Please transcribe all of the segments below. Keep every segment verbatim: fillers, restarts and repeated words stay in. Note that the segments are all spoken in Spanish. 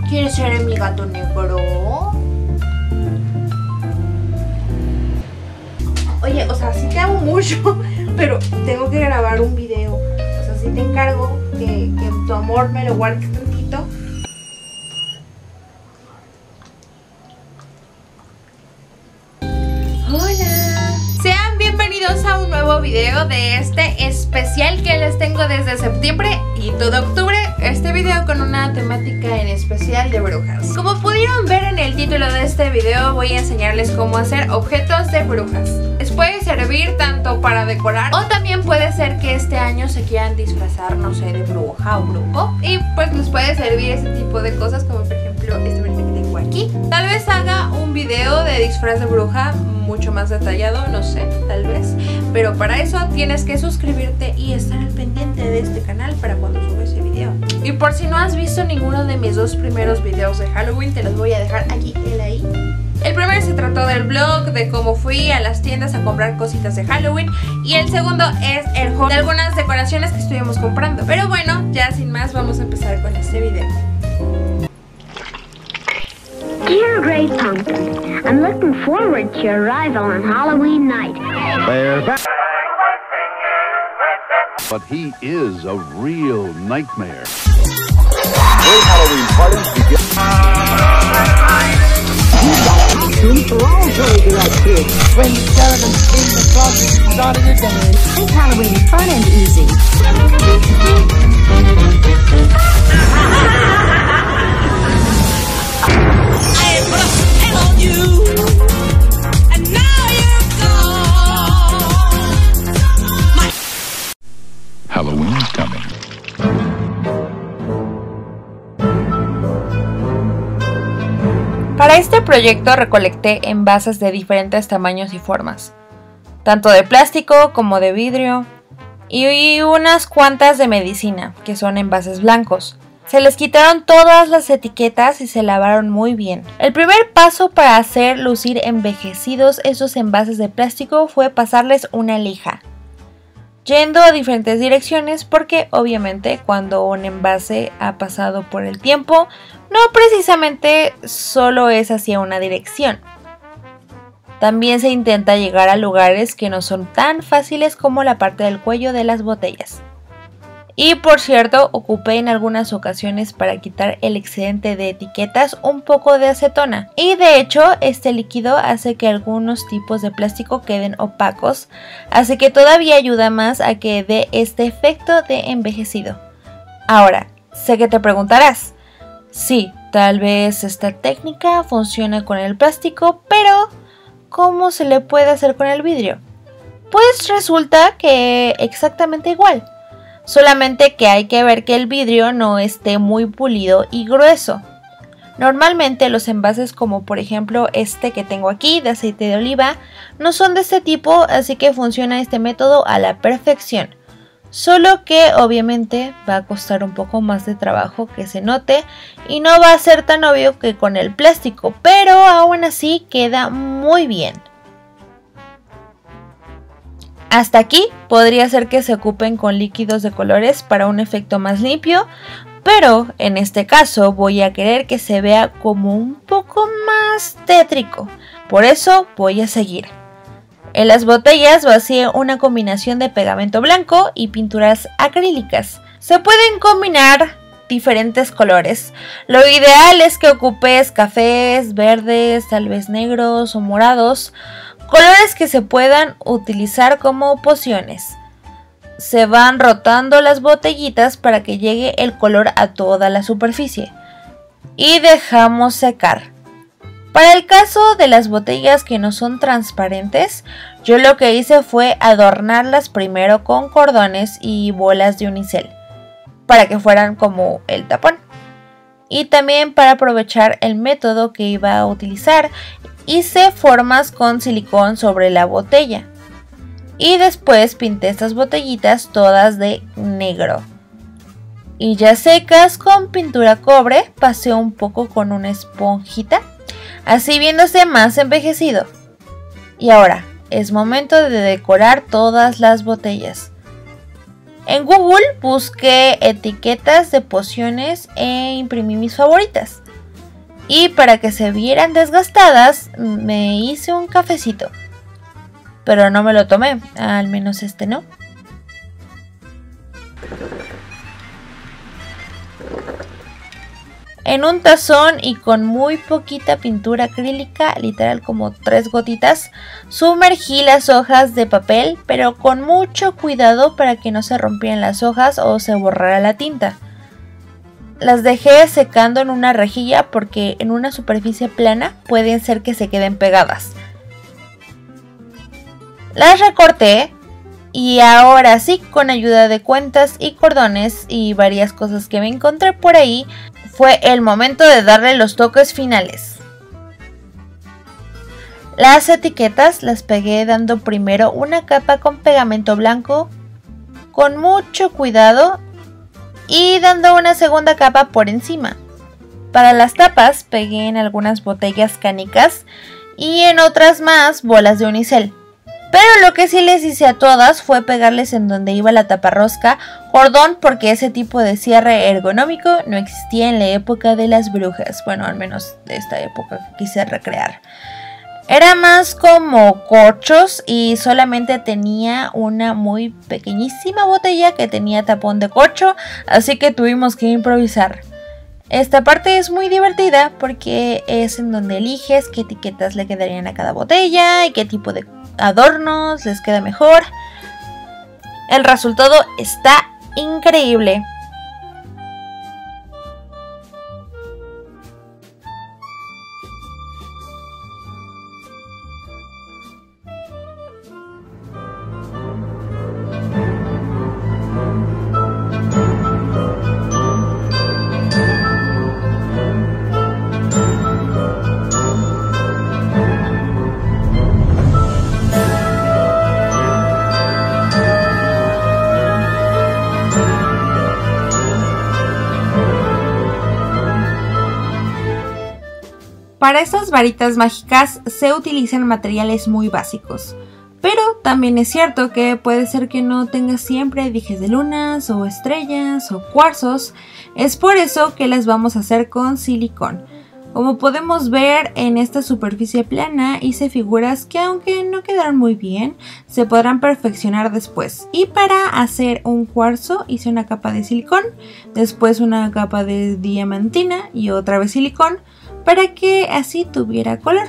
¿Quieres ser mi gato negro? Oye, o sea, sí te amo mucho, pero tengo que grabar un video. O sea, sí te encargo que, que tu amor me lo guardes tantito. Hola. Sean bienvenidos a un nuevo video de este especial que les tengo desde septiembre y todo octubre. Este video con una temática en especial de brujas. Como pudieron ver en el título de este video, voy a enseñarles cómo hacer objetos de brujas. Les puede servir tanto para decorar o también puede ser que este año se quieran disfrazar, no sé, de bruja o brujo. Y pues les puede servir ese tipo de cosas, como por ejemplo este que tengo aquí. Tal vez haga un video de disfraz de bruja mucho más detallado, no sé, tal vez. Pero para eso tienes que suscribirte y estar al pendiente de este canal para cuando suba ese video. Y por si no has visto ninguno de mis dos primeros videos de Halloween, te los voy a dejar aquí, el ahí. El primero se trató del vlog, de cómo fui a las tiendas a comprar cositas de Halloween. Y el segundo es el haul de algunas decoraciones que estuvimos comprando. Pero bueno, ya sin más, vamos a empezar con este video. Dear Great Pumpkin, I'm looking forward to your arrival on Halloween night. They're back. But he is a real nightmare. Great Halloween parties begin. You've got costumes for all crazy like kids. When the skeletons in the closet started to dance. Make Halloween fun and easy. I put a spell on you, and now you're gone. My Halloween's coming. Para este proyecto recolecté envases de diferentes tamaños y formas, tanto de plástico como de vidrio, y unas cuantas de medicina, que son envases blancos. Se les quitaron todas las etiquetas y se lavaron muy bien. El primer paso para hacer lucir envejecidos esos envases de plástico fue pasarles una lija, yendo a diferentes direcciones, porque obviamente cuando un envase ha pasado por el tiempo, no precisamente solo es hacia una dirección. También se intenta llegar a lugares que no son tan fáciles como la parte del cuello de las botellas. Y por cierto, ocupé en algunas ocasiones para quitar el excedente de etiquetas un poco de acetona. Y de hecho, este líquido hace que algunos tipos de plástico queden opacos, así que todavía ayuda más a que dé este efecto de envejecido. Ahora, sé que te preguntarás, sí, tal vez esta técnica funciona con el plástico, pero ¿cómo se le puede hacer con el vidrio? Pues resulta que exactamente igual. Solamente que hay que ver que el vidrio no esté muy pulido y grueso. Normalmente los envases, como por ejemplo este que tengo aquí de aceite de oliva, no son de este tipo, así que funciona este método a la perfección. Solo que obviamente va a costar un poco más de trabajo que se note y no va a ser tan obvio que con el plástico, pero aún así queda muy bien. Hasta aquí podría ser que se ocupen con líquidos de colores para un efecto más limpio, pero en este caso voy a querer que se vea como un poco más tétrico, por eso voy a seguir. En las botellas vacié una combinación de pegamento blanco y pinturas acrílicas. Se pueden combinar diferentes colores. Lo ideal es que ocupes cafés, verdes, tal vez negros o morados. Colores que se puedan utilizar como pociones. Se van rotando las botellitas para que llegue el color a toda la superficie. Y dejamos secar. Para el caso de las botellas que no son transparentes, yo lo que hice fue adornarlas primero con cordones y bolas de unicel, para que fueran como el tapón. Y también para aprovechar el método que iba a utilizar, hice formas con silicón sobre la botella. Y después pinté estas botellitas todas de negro. Y ya secas con pintura cobre, pasé un poco con una esponjita, así viéndose más envejecido. Y ahora, es momento de decorar todas las botellas. En Google busqué etiquetas de pociones e imprimí mis favoritas. Y para que se vieran desgastadas, me hice un cafecito. Pero no me lo tomé, al menos este no. En un tazón y con muy poquita pintura acrílica, literal como tres gotitas, sumergí las hojas de papel, pero con mucho cuidado para que no se rompieran las hojas o se borrara la tinta. Las dejé secando en una rejilla porque en una superficie plana pueden ser que se queden pegadas. Las recorté y ahora sí, con ayuda de cuentas y cordones y varias cosas que me encontré por ahí, fue el momento de darle los toques finales. Las etiquetas las pegué dando primero una capa con pegamento blanco con mucho cuidado y dando una segunda capa por encima. Para las tapas pegué en algunas botellas canicas y en otras más bolas de unicel. Pero lo que sí les hice a todas fue pegarles en donde iba la taparrosca cordón, porque ese tipo de cierre ergonómico no existía en la época de las brujas. Bueno, al menos de esta época que quise recrear. Era más como corchos y solamente tenía una muy pequeñísima botella que tenía tapón de corcho, así que tuvimos que improvisar. Esta parte es muy divertida porque es en donde eliges qué etiquetas le quedarían a cada botella y qué tipo de adornos les queda mejor. El resultado está increíble. Para estas varitas mágicas se utilizan materiales muy básicos, pero también es cierto que puede ser que no tengas siempre dijes de lunas o estrellas o cuarzos. Es por eso que las vamos a hacer con silicón. Como podemos ver, en esta superficie plana hice figuras que, aunque no quedaron muy bien, se podrán perfeccionar después. Y para hacer un cuarzo hice una capa de silicón, después una capa de diamantina y otra vez silicón, para que así tuviera color.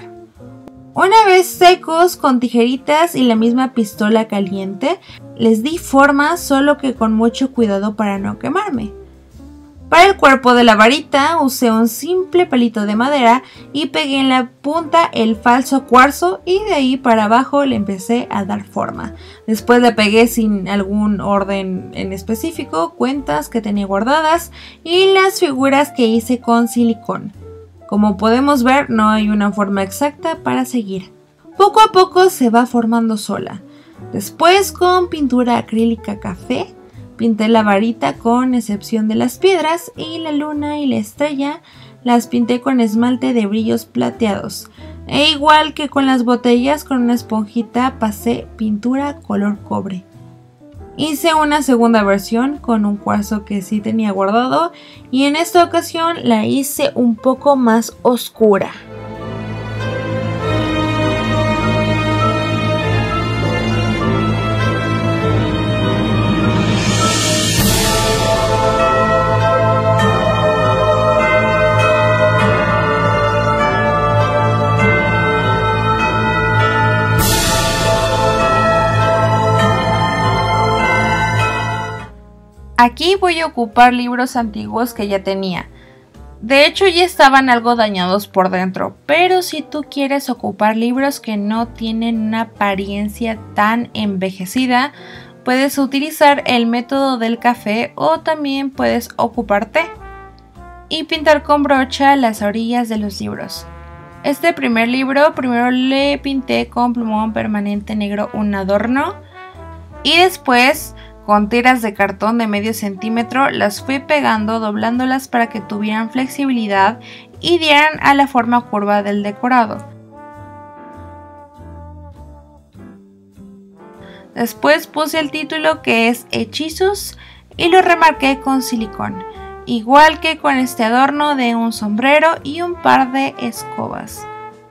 Una vez secos, con tijeritas y la misma pistola caliente, les di forma, solo que con mucho cuidado para no quemarme. Para el cuerpo de la varita usé un simple palito de madera y pegué en la punta el falso cuarzo y de ahí para abajo le empecé a dar forma. Después le pegué sin algún orden en específico, cuentas que tenía guardadas y las figuras que hice con silicón. Como podemos ver, no hay una forma exacta para seguir. Poco a poco se va formando sola. Después, con pintura acrílica café, pinté la varita con excepción de las piedras, y la luna y la estrella las pinté con esmalte de brillos plateados. E igual que con las botellas, con una esponjita pasé pintura color cobre. Hice una segunda versión con un cuarzo que sí tenía guardado y en esta ocasión la hice un poco más oscura. Aquí voy a ocupar libros antiguos que ya tenía. De hecho ya estaban algo dañados por dentro, pero si tú quieres ocupar libros que no tienen una apariencia tan envejecida, puedes utilizar el método del café o también puedes ocupar té y pintar con brocha las orillas de los libros. Este primer libro, primero le pinté con plumón permanente negro un adorno y después con tiras de cartón de medio centímetro las fui pegando, doblándolas para que tuvieran flexibilidad y dieran a la forma curva del decorado. Después puse el título, que es Hechizos, y lo remarqué con silicón. igual que con este adorno de un sombrero y un par de escobas.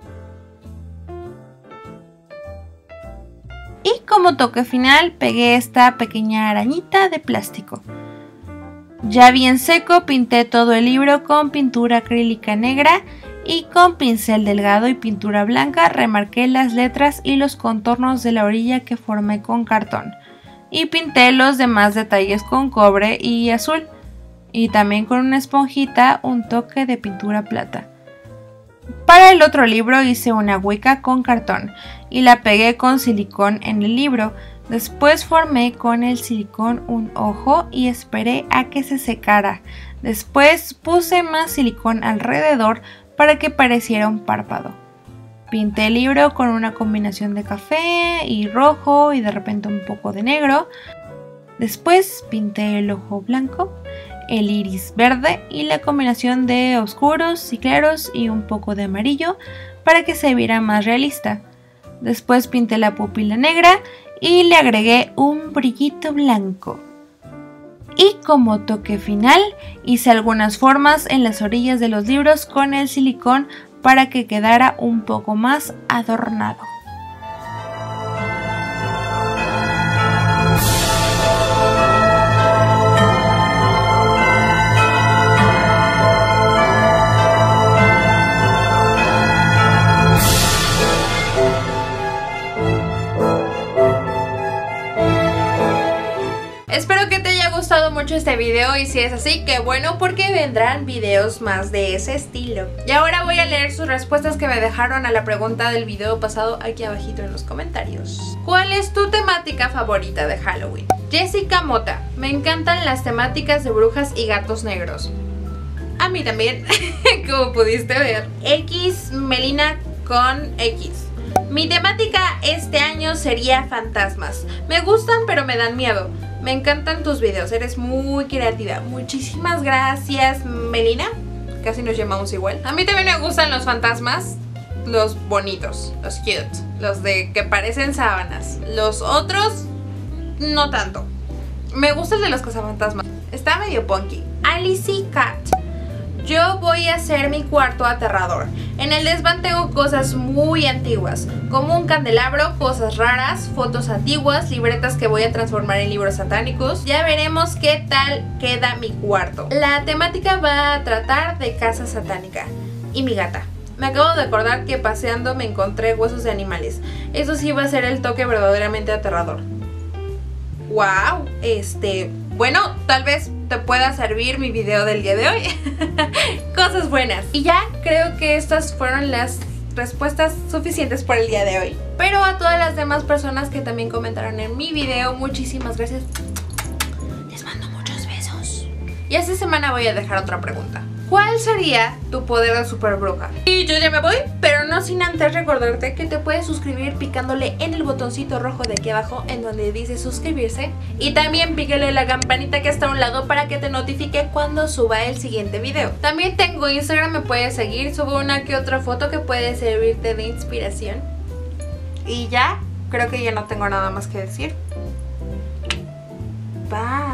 Y como toque final pegué esta pequeña arañita de plástico. Ya bien seco pinté todo el libro con pintura acrílica negra y con pincel delgado y pintura blanca remarqué las letras y los contornos de la orilla que formé con cartón. Y pinté los demás detalles con cobre y azul. Y también con una esponjita un toque de pintura plata. Para el otro libro hice una hueca con cartón y la pegué con silicón en el libro. Después formé con el silicón un ojo y esperé a que se secara. Después puse más silicón alrededor para que pareciera un párpado. Pinté el libro con una combinación de café y rojo y de repente un poco de negro. Después pinté el ojo blanco, el iris verde y la combinación de oscuros y claros y un poco de amarillo para que se viera más realista. Después pinté la pupila negra y le agregué un brillito blanco. Y como toque final hice algunas formas en las orillas de los libros con el silicón para que quedara un poco más adornado. Espero que te haya gustado mucho este video y si es así, qué bueno porque vendrán videos más de ese estilo. Y ahora voy a leer sus respuestas que me dejaron a la pregunta del video pasado aquí abajito en los comentarios. ¿Cuál es tu temática favorita de Halloween? Jessica Mota: me encantan las temáticas de brujas y gatos negros. A mí también, como pudiste ver. X Melina con X: mi temática este año sería fantasmas. Me gustan pero me dan miedo. Me encantan tus videos, eres muy creativa. Muchísimas gracias, Melina. Casi nos llamamos igual. A mí también me gustan los fantasmas, los bonitos, los cute, los de que parecen sábanas. Los otros, no tanto. Me gusta el de los cazafantasmas, está medio punky. Alice Cat: yo voy a hacer mi cuarto aterrador. En el desván tengo cosas muy antiguas, como un candelabro, cosas raras, fotos antiguas, libretas que voy a transformar en libros satánicos. Ya veremos qué tal queda mi cuarto. La temática va a tratar de casa satánica. Y mi gata. Me acabo de acordar que paseando me encontré huesos de animales. Eso sí va a ser el toque verdaderamente aterrador. Wow, este... bueno, tal vez te pueda servir mi video del día de hoy. Cosas buenas. Y ya creo que estas fueron las respuestas suficientes por el día de hoy. Pero a todas las demás personas que también comentaron en mi video, muchísimas gracias. Les mando muchos besos. Y esta semana voy a dejar otra pregunta. ¿Cuál sería tu poder de super bruja? Y yo ya me voy, pero no sin antes recordarte que te puedes suscribir picándole en el botoncito rojo de aquí abajo en donde dice suscribirse. Y también pícale la campanita que está a un lado para que te notifique cuando suba el siguiente video. También tengo Instagram, me puedes seguir, subo una que otra foto que puede servirte de inspiración. Y ya, creo que ya no tengo nada más que decir. Bye.